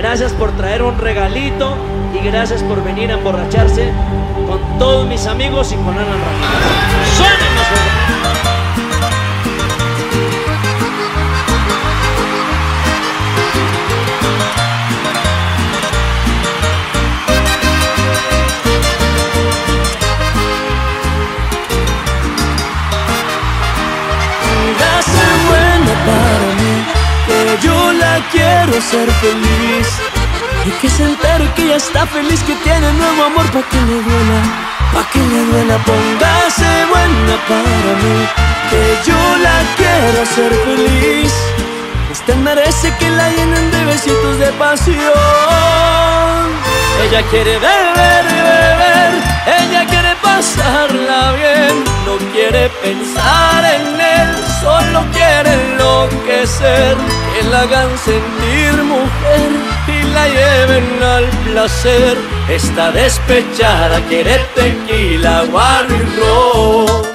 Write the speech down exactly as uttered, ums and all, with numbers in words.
Gracias por traer un regalito y gracias por venir a emborracharse con todos mis amigos y con Alan Ramírez. ¡Suenen los juegos! Para mí, que yo la quiero ser feliz y que se entere que ella está feliz, que tiene nuevo amor, pa' que le duela, pa' que le duela. Póngase buena para mí, que yo la quiero ser feliz. Usted merece que la llenen de besitos de pasión. Ella quiere beber y beber, ella quiere pasarla bien, no quiere pensar en él, solo quiere enloquecer, que la hagan sentir mujer y la lleven al placer. Está despechada, quiere tequila, guaro y ron.